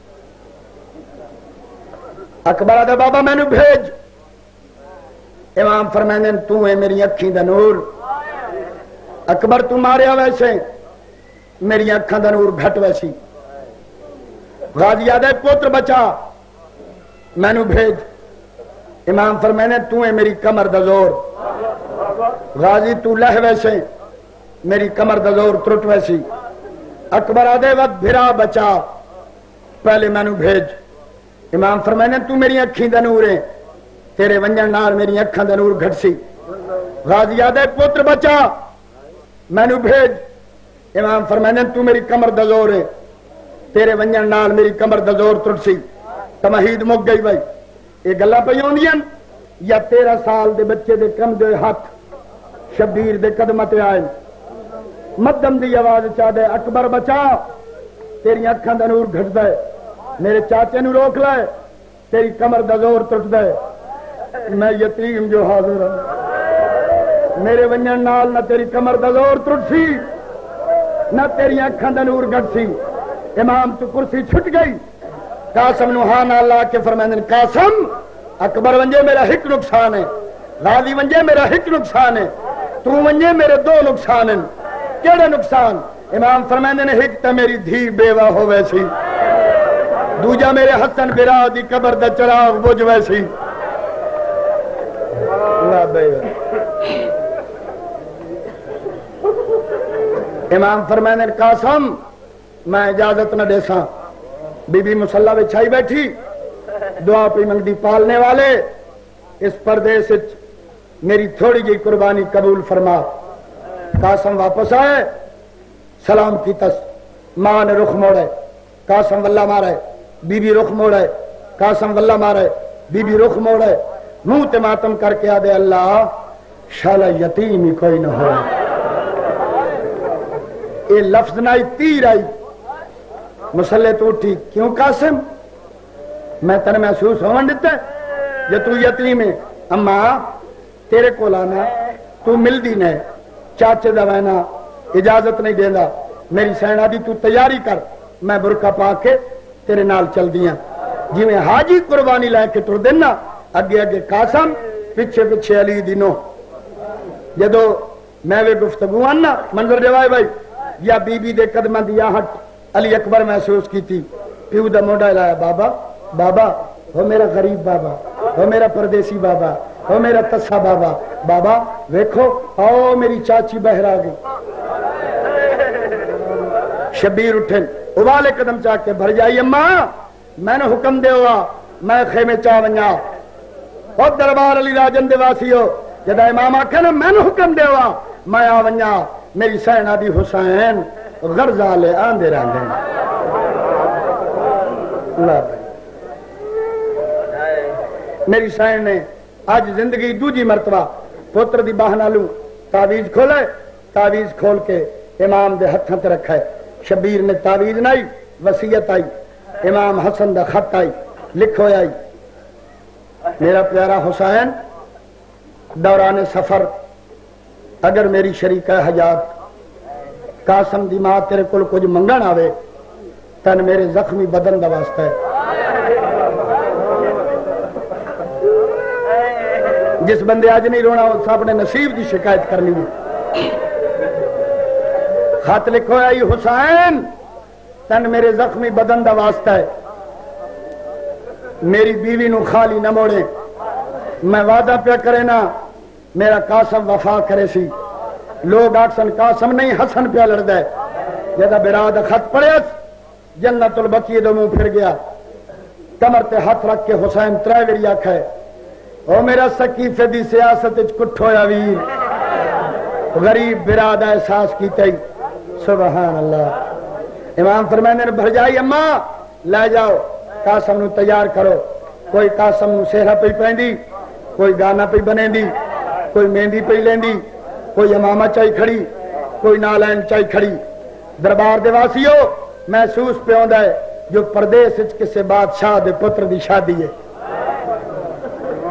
اکبر آدھا بابا میں نے بھیج امام فرمائنے تو ہے میری اکھیں دا نور اکبر تو ماریا ویسے میری اکھیں دا نور گھٹ ویسی غازی آدھا پوتر بچا میں نے بھیج امام فرمائنے تو ہے میری کمر دا زور غازی تو لہ ویسے میری کمر دا زور ترٹ ویسی اکبر آدھے وقت بھرا بچا پہلے میں نے بھیج امام فرمائنے تو میری اکھیں دا نور ہے تیرے ونجن نال میری اکھاں دا نور گھٹ سی غازی آدھے پوتر بچا میں نے بھیج امام فرمائنے تو میری کمر دا زور ہے تیرے ونجن نال میری کمر دا زور ترٹ سی تمہید مک گئی بھائی یہ گلا پہ ہوندیاں یا تیرہ سال دے بچے دے کم دے ہاتھ شبیر دے قدمت آئے مدم دی آواز چاہ دے اکبر بچا تیری اکھاں دا نور گھٹ دے میرے چاچے نو روک لائے تیری کمر دا زور ٹوٹ دے میں یتیم جو حاضر ہوں میرے ونجن نال نہ تیری کمر دا زور ٹوٹ سی نہ تیری اکھاں دا نور گھٹ سی امام تو کرسی چھٹ گئی قاسم نو ہاں نہ لا کے فرمائیں قاسم اکبر ونجے میرا ہک نقصان ہے غازی ونجے میرا ہک نقصان ہے تو ونجے میرے دو نقصان ہیں کیڑے نقصان امام فرمائیں نے ہک تے میری دھی بیوہ ہو ویسی دوجا میرے حسن برا دی قبر دا چراغ بجھ ویسی امام فرمائنے قاسم میں اجازت نہ دے سا بی بی مسلح بچھائی بیٹھی دعا پی منگدی پالنے والے اس پردیس میری تھوڑی جی قربانی قبول فرما قاسم واپس آئے سلام کی تس ماں نے رخ موڑے قاسم واللہ مارے بی بی رخ موڑے قاسم واللہ مارے بی بی رخ موڑے منہ تے ماتم کر کے آدھے اللہ شالا یتیم ہی کوئی نہ ہو یہ لفظ نہ تیر آئی مسلح تو اٹھی کیوں قاسم میں تنے محسوس ہون دیتا ہے جو تو یتیم ہے اما تیرے کو لانا تو مل دی نے چاچے دوینا اجازت نہیں دینا میری سینہ دی تو تیاری کر میں برکہ پا کے تیرے نال چل دیا جی میں حاجی قربانی لائے کے ٹر دینا اگے اگے قاسم پچھے پچھے علی دینوں جدو میں وہ گفتگو آنا منظر جوائے بھائی یا بی بی دے قدمہ دیا ہٹ علی اکبر محسوس کی تھی پیو دا موڈا لایا بابا بابا ہو میرا غریب بابا ہو میرا پردیسی بابا ہو میرا تسا بابا بابا ویکھو آؤ میری چاچی بہر آ گئی شبیر اٹھن ابالے قدم چاہ کے بھر جائی اماں میں نے حکم دے ہوا میں خیمے چاہ ونجا اور دربار علی راجن دے واسی ہو جدا امام آکھے نا میں نے حکم دے ہوا میں آ ونجا میری سینہ دی حسین غرزہ لے آندے رہن دیں اللہ میری سائن نے آج زندگی دوجی مرتبہ پوتر دی باہنا لوں تعویز کھولے تعویز کھول کے امام دے ہتھاں تے رکھا ہے شبیر نے تعویز نائی وصیت آئی امام حسن دا خط آئی لکھو آئی میرا پیارا حسین دوران سفر اگر میری شریکہ حجات قاسم دی ماں تیرے کل کچھ منگن آوے تن میرے زخمی بدن دا واسطہ ہے جس بندے آج نہیں رونا صاحب نے نصیب دی شکایت کرنی ہے خط لکھو آئی حسین تن میرے زخمی بدن دا واسطہ ہے میری بیوی نو خالی نہ موڑے میں وعدہ پہ کرے نا میرا قاسم وفا کرے سی لوگ آکسن قاسم نہیں حسن پہ لڑ دے جیدہ براد خط پڑے جنت البقیع دو منہ پھر گیا کمر تے ہاتھ رکھ کے حسین ترائے ویری آکھا ہے او میرا سکیفے دی سیاست اچ کٹھو یا ویر غریب براد احساس کی تی سبحان اللہ امام فرمائنے نے بھر جائی اماں لے جاؤ قاسم نو تیار کرو کوئی قاسم نو سہرہ پہ پہن دی کوئی گانا پہ بنے دی کوئی مہندی پہ لین دی کوئی امامہ چاہی کھڑی کوئی نالین چاہی کھڑی دربار دے واسیو محسوس پہ ہوندہ ہے جو پردیس اچ کسے بادشاہ دے پتر دی شادی ہے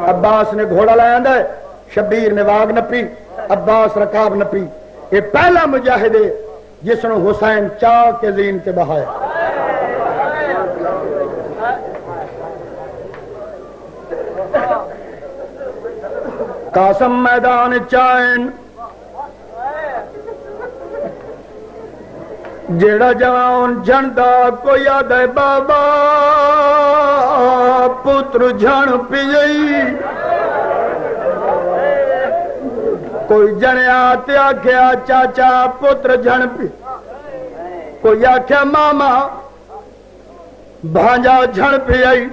عباس نے گھوڑا لایا ہے، شبیر نے واگ نپی، عباس رکاب نپی. یہ پہلا مجاہد ہے جس نے حسین چاہ کے زین تے بہایا. قاسم میدان چائن جیڑا جوان جھنڈا کو یاد ہے بابا پتر جھن پئی. کوئی جنیا تے آکھیا چاچا پتر جھن پی، کوئی آکھیا ماما بھانجا جھن پی آئی.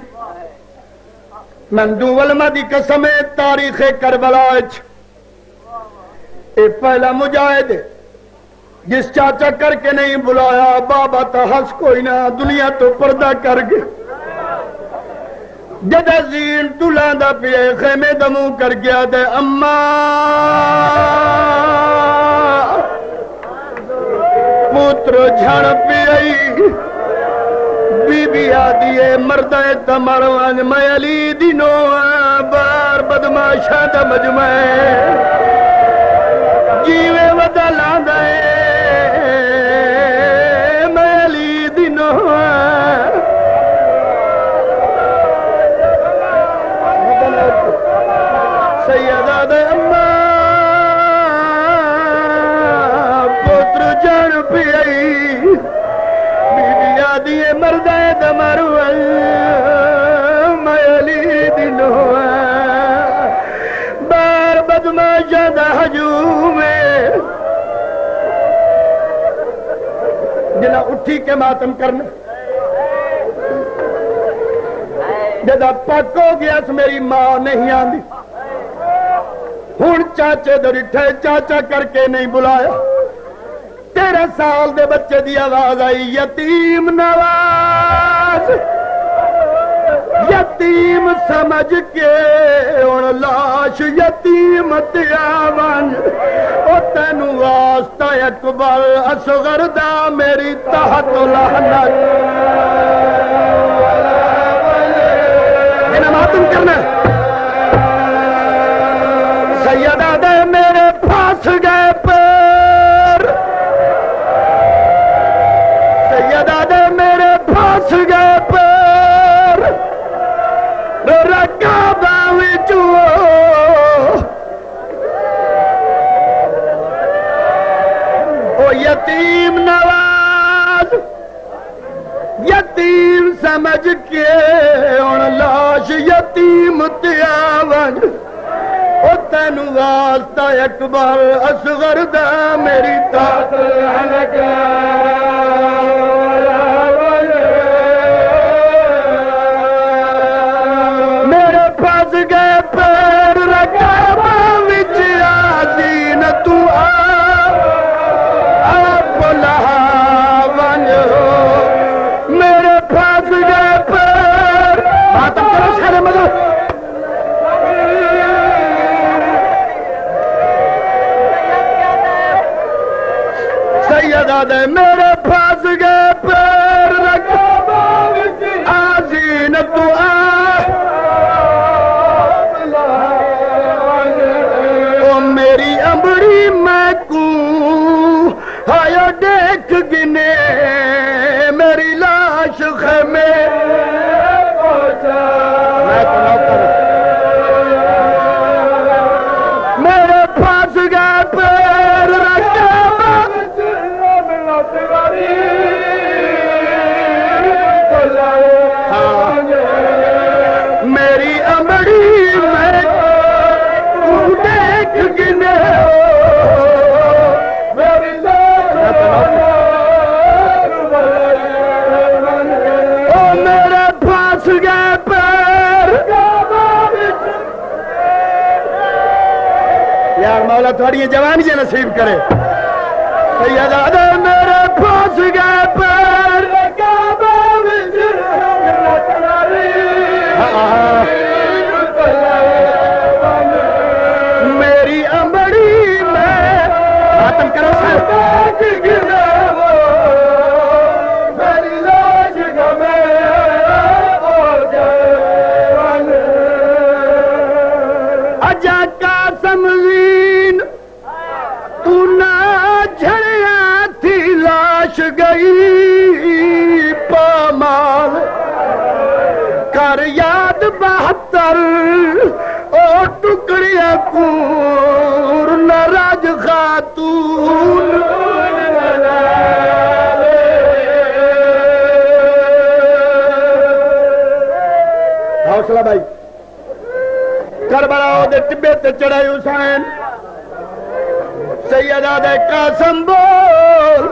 مندو علماء دی قسم تاریخ کربلا وچ اے پہلا مجاہد جس چاچا کر کے نہیں بلایا، بابا تا ہنس کوئی نہ دنیا تو پردہ کر گئے. جدہ زین دلان دا پیے خیمے دموں کر گیا دے اماں پتر جھڑ پیئی. بی بی آدیے مردہ تمروان میں علی دینو بار بدماشا دا مجمع جیوے ودا لاندائے میں علی دینو سیدہ دا اماں پتر جھڑ پیئی. دیے مردہ دمرو میں علی دنو بار بدماشا دا ہجوم جنہ اٹھی کے ماتم کرنا. جدہ پک ہو گیا اس میری ماں نہیں آندی، ہون چاچے درٹھے چاچا کر کے نہیں بلایا. تیرہ سال دے بچے دی آواز آئی یتیم نواز. یتیم سمجھ کے ان لاش یتیم تیاون او تینو واسطہ اکبر اصغر دا میری تحت لعنت. انہاں ماتم کرنا سیدہ دے میرے پھاس گئے پیر، سیدہ دے میرے پھاس گئے پیر رکابہ وچو او یتیم نواز. یتیم سمجھ کے ان لاش یتیم تیاون او تینو واسطہ اکبر اصغر دا میری طاقت لعنت. میرے پاس گئے پیر رکابہ وچ آزین تو آپ لہاون. میرے پاس گئے پیر ماتم کرو سارے مدد. سیدہ دے میرے پاس گئے پیر رکابہ وچ آزین تو آپ او میری امبری میں کو آیا دیکھ گنے میری لاش خیمے میں تو نوکر میرے پاس گئے پیر رکابہ میری امڑی میں تو دیکھ گنے او میرے پاس گئے پیر. یار مولا تھوڑی جوانی جے نصیب کرے. سیدہ دے میرے پاس گئے پیر میری امبڑی میں ماتم کرو میری لاش گمے میرا قاسم زین تو نہ جھڑیا تھی لاش گئی پامال کر یاد بہتر او ٹکڑیا کور نہ راج خاتون حوصلہ بھائی کربلا دے ٹبے تے چڑھائی حسین سیدہ دے قاسم بول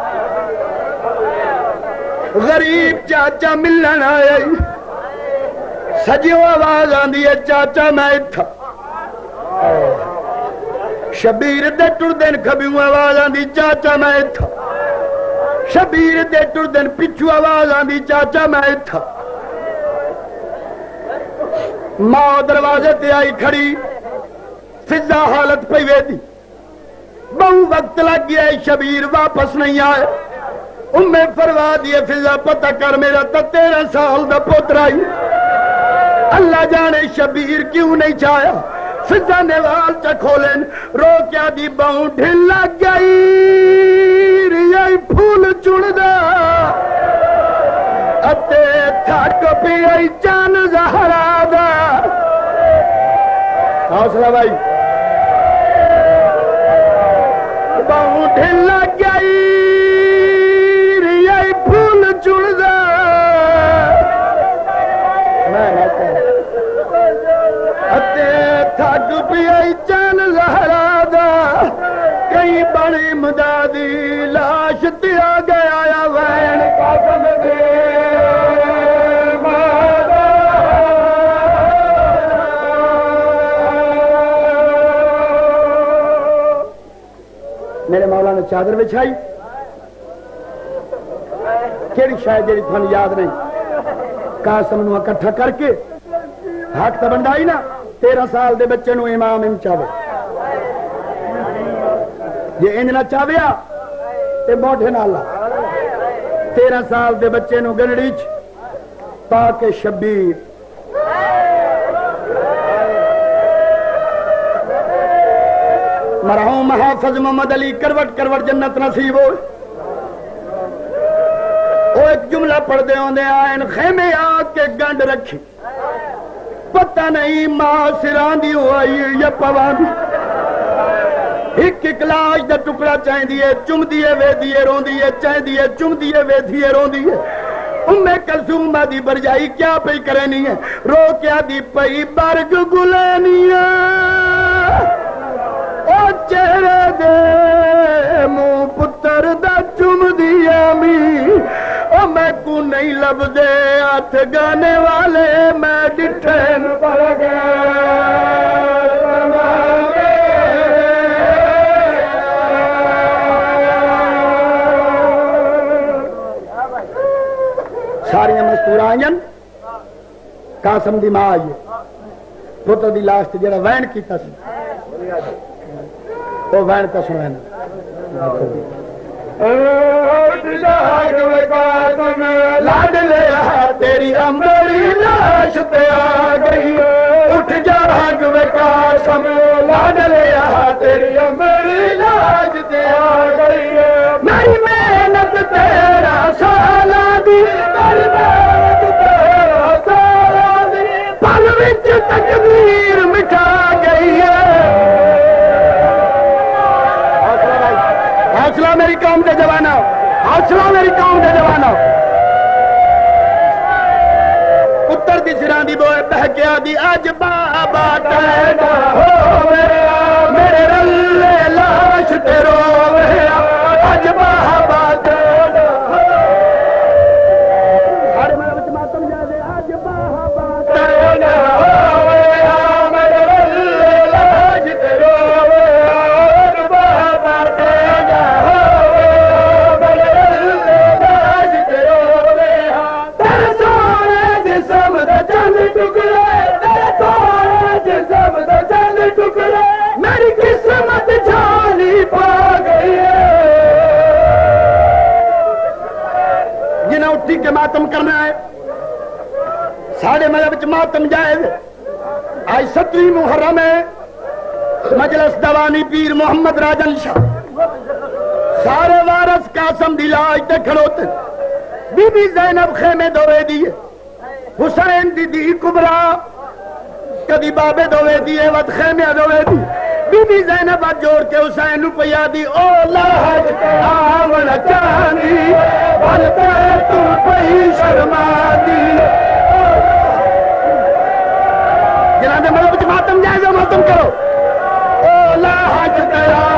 غریب چاچا ملن آئے سجیوں آواز آندی ہے چاچا میں تھا شبیر دے ٹر دن کھبیوں آواز آندی چاچا میں تھا شبیر دے ٹر دن پچھو آواز آندی چاچا میں تھا ماں دروازے تے آئی کھڑی فضا حالت پہ ویدی بہو وقت لگ گیا شبیر واپس نہیں آئے امیں فروا دیے فضا پتہ کر میرا تا تیرہ سال دا پوترائی اللہ جانے شبیر کیوں نہیں چاہیا فضا نے وال چا کھولیں رو کیا دی بہو ڈھل لگ گئی ریائی پھول چڑ دا اتے تھاک پی آئی چان زہرا دا حوصلہ بھائی بہو ڈھل لگ گئی ریائی پھول چڑ دا اتے تھاک پی آئی چان زہرا دا کئی بڑی مدادی لاش تیا گیا یا وین قاسم دے میرے مولا نے چادر بچھائی کیڑی شاید جیڑی تھوڑی یاد نہیں قاسم نو اکٹھا کر کے ہاتھ تا بندائی نا تیرہ سال دے بچے نو امام ام چاہے یہ انج نہ چاہیا تے موٹے نالا تیرہ سال دے بچے نو گنڑی چ پا کے شبیر مرحوم محافظ محمد علی کروٹ کروٹ جنت نصیب ہو وہ ایک جملہ پڑھ دے ہوندے آئین خیمے آگ کے گنڈ رکھی پتہ نہیں ماں سران دی ہوئی یا پوان ایک ایک لاش دا ٹکڑا چاہیں دیئے چم دیئے وے دیئے رون دیئے چاہیں دیئے چم دیئے وے دیئے رون دیئے امیں کلثوم دی برجائی کیا پئی کرنی ہے رو کیا دی پئی برگ گلینی ہے او چہرے دے مو پتر دا چم دیا می او میں کو نہیں لب دے ہاتھ گانے والے میں ڈٹھین پر گئے ساریاں مستور آئین قاسم دی ماں آئیے پتر دی لاش تے جڑا وین کیتا سی وہ وین کا سنوینا اٹھ جاگ وے قاسم لاڈ لیا تیری امبری لاش تے آ گئی اٹھ جاگ وے قاسم لاڈ لیا تیری امبری لاش تے آ گئی میری محنت تیرا سالہ دی میری محنت تیرا سالہ دی پل وچ تکبیر مٹھا گئی ہے حوصلہ میری قوم دے جوانا حوصلہ میری قوم دے جوانا پتر دی سران دی بوئے بہ گیا دی اج بابا ٹیڈا ہوئے میرے رلے لاش تے روئے اج بابا ٹیڈا سارے میرے بچ ماتم جائے دے اج بابا ٹیڈا ہوئے میرے رلے لاش تے روئے اج بابا ٹیڈا میری قسمت جھالی پا گئی جنہیں اٹھی کے ماتم کرنا ہے ساڑھے مذہب ماتم جائز آج ستویں محرم ہے مجلس دوانی پیر محمد راجن شاہ سارے وارث قاسم دی لاج تے کھڑوتے بی بی زینب خیمے دوے دیے حسین دی دی کبرا کدی بابے دوے دیے ود خیمے دوے دی بی بی زینب جوڑ کے حسین نو پیا دی او لاج آون چاندی بلتے تو پئی شرما دی جناب ملک ماتم جائزہ ماتم کرو او لاج